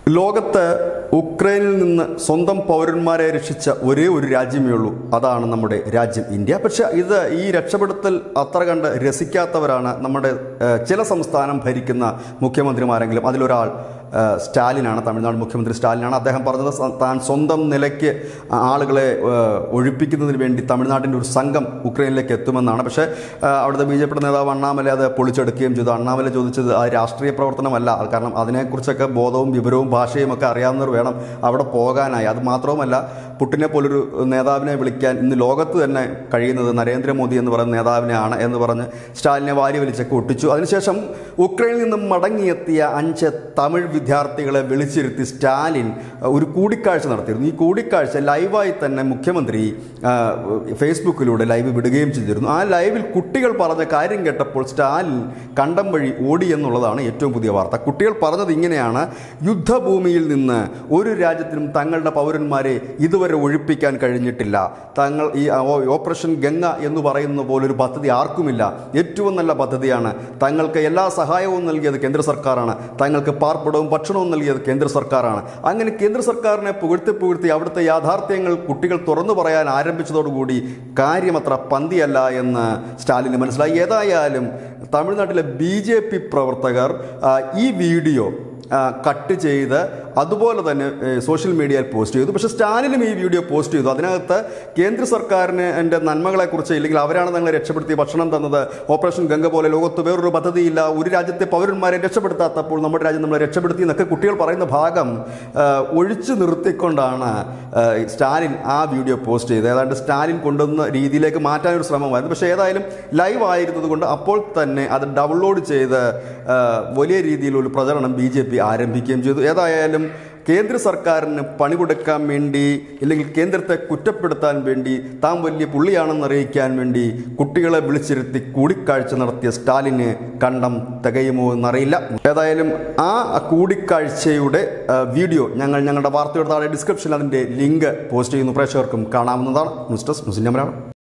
ലോകത്ത് ഉക്രൈനിൽ നിന്ന് സ്വന്തം പൗരന്മാരെ രക്ഷിച്ച ഒരേ ഒരു രാജ്യമേ ഉള്ളൂ. അതാണ് നമ്മുടെ രാജ്യം ഇന്ത്യ. പക്ഷെ ഈ രക്ഷപ്പെടുത്തൽ അത്ര കണ്ട് രസിക്കാത്തവരാണ് നമ്മുടെ ചില സംസ്ഥാനം ഭരിക്കുന്ന മുഖ്യമന്ത്രിമാരെങ്കിലും. അതിലൊരാൾ സ്റ്റാലിനാണ്, തമിഴ്നാട് മുഖ്യമന്ത്രി സ്റ്റാലിനാണ്. അദ്ദേഹം പറഞ്ഞത് താൻ സ്വന്തം നിലയ്ക്ക് ആളുകളെ ഒഴിപ്പിക്കുന്നതിന് വേണ്ടി തമിഴ്നാട്ടിൻ്റെ ഒരു സംഘം ഉക്രൈനിലേക്ക് എത്തുമെന്നാണ്. പക്ഷേ അവിടുത്തെ BJP നേതാവ് അണ്ണാമല അത് പൊളിച്ചെടുക്കുകയും ചെയ്തു. അണ്ണാമല ചോദിച്ചത് ആ രാഷ്ട്രീയ പ്രവർത്തനമല്ല, കാരണം അതിനെക്കുറിച്ചൊക്കെ ബോധവും വിവരവും ഭാഷയും ഒക്കെ അറിയാവുന്നവർ വേണം അവിടെ പോകാനായി. അത് മാത്രവുമല്ല, പുട്ടിനെ പോലൊരു നേതാവിനെ വിളിക്കാൻ ഇന്ന് ലോകത്ത് തന്നെ കഴിയുന്നത് നരേന്ദ്രമോദി എന്ന് പറയുന്ന നേതാവിനെയാണ് എന്ന് പറഞ്ഞ് സ്റ്റാലിനെ വാരി വലിച്ചൊക്കെ ഒട്ടിച്ചു. അതിനുശേഷം ഉക്രൈനിൽ നിന്നും മടങ്ങിയെത്തിയ 5 തമിഴ് വിദ്യാർത്ഥികളെ വിളിച്ചിരുത്തി സ്റ്റാലിൻ ഒരു കൂടിക്കാഴ്ച നടത്തിയിരുന്നു. ഈ കൂടിക്കാഴ്ച ലൈവായി തന്നെ മുഖ്യമന്ത്രി ഫേസ്ബുക്കിലൂടെ ലൈവ് വിടുകയും ചെയ്തിരുന്നു. ആ ലൈവിൽ കുട്ടികൾ പറഞ്ഞ കാര്യം കേട്ടപ്പോൾ സ്റ്റാലിൻ കണ്ടം വഴി ഓടി എന്നുള്ളതാണ് ഏറ്റവും പുതിയ വാർത്ത. കുട്ടികൾ പറഞ്ഞത് ഇങ്ങനെയാണ്: യുദ്ധഭൂമിയിൽ നിന്ന് ഒരു രാജ്യത്തിനും തങ്ങളുടെ പൗരന്മാരെ ഇതുവരെ ഒഴിപ്പിക്കാൻ കഴിഞ്ഞിട്ടില്ല. തങ്ങൾ ഈ ഓപ്പറേഷൻ ഗംഗ എന്ന് പറയുന്ന പോലൊരു പദ്ധതി ആർക്കുമില്ല. ഏറ്റവും നല്ല പദ്ധതിയാണ്. തങ്ങൾക്ക് എല്ലാ സഹായവും നൽകിയത് കേന്ദ്ര സർക്കാരാണ്. തങ്ങൾക്ക് പാർപ്പിടവും ഭക്ഷണവും നൽകിയത് കേന്ദ്ര സർക്കാരാണ്. അങ്ങനെ കേന്ദ്ര സർക്കാരിനെ പുകഴ്ത്തി അവിടുത്തെ യാഥാർത്ഥ്യങ്ങൾ കുട്ടികൾ തുറന്നു പറയാൻ ആരംഭിച്ചതോടുകൂടി കാര്യമത്ര പന്തിയല്ല എന്ന് സ്റ്റാലിന് മനസ്സിലായി. ഏതായാലും തമിഴ്നാട്ടിലെ BJP പ്രവർത്തകർ ഈ വീഡിയോ കട്ട് ചെയ്ത് അതുപോലെ തന്നെ സോഷ്യൽ മീഡിയയിൽ പോസ്റ്റ് ചെയ്തു. പക്ഷേ സ്റ്റാലിനും ഈ വീഡിയോ പോസ്റ്റ് ചെയ്തു. അതിനകത്ത് കേന്ദ്ര സർക്കാരിന് എൻ്റെ നന്മകളെക്കുറിച്ച്, ഇല്ലെങ്കിൽ അവരാണ് ഞങ്ങളെ രക്ഷപ്പെടുത്തി ഭക്ഷണം തന്നത്, ഓപ്പറേഷൻ ഗംഗ പോലെ ലോകത്ത് വേറൊരു പദ്ധതിയില്ല, ഒരു രാജ്യത്തെ പൗരന്മാരെ രക്ഷപ്പെടുത്താത്തപ്പോൾ നമ്മുടെ രാജ്യം നമ്മളെ രക്ഷപ്പെടുത്തി എന്നൊക്കെ കുട്ടികൾ പറയുന്ന ഭാഗം ഒഴിച്ചു നിർത്തിക്കൊണ്ടാണ് സ്റ്റാലിൻ ആ വീഡിയോ പോസ്റ്റ് ചെയ്തത്. ഏതാണ്ട് സ്റ്റാലിൻ കൊണ്ടുവന്ന രീതിയിലേക്ക് മാറ്റാനൊരു ശ്രമമായിരുന്നു. പക്ഷേ ഏതായാലും ലൈവ് ആയിരുന്നത് കൊണ്ട് അപ്പോൾ തന്നെ അത് ഡൗൺലോഡ് ചെയ്ത് വലിയ രീതിയിലൊരു പ്രചരണം BJP ആരംഭിക്കുകയും ചെയ്തു. ഏതായാലും കേന്ദ്ര സർക്കാരിന് പണി കൊടുക്കാൻ വേണ്ടി, അല്ലെങ്കിൽ കേന്ദ്രത്തെ കുറ്റപ്പെടുത്താൻ വേണ്ടി, താൻ വലിയ പുള്ളിയാണെന്ന് അറിയിക്കാൻ വേണ്ടി കുട്ടികളെ വിളിച്ചിരുത്തി കൂടിക്കാഴ്ച നടത്തിയ സ്റ്റാലിന് കണ്ടം തികയുമോ എന്നറിയില്ല. ഏതായാലും ആ കൂടിക്കാഴ്ചയുടെ വീഡിയോ ഞങ്ങളുടെ വാർത്തയുടെ താഴെ ഡിസ്ക്രിപ്ഷനിൽ അതിൻ്റെ ലിങ്ക് പോസ്റ്റ് ചെയ്യുന്നു. പ്രേക്ഷകർക്കും കാണാവുന്നതാണ്. News desk news India Malayalam.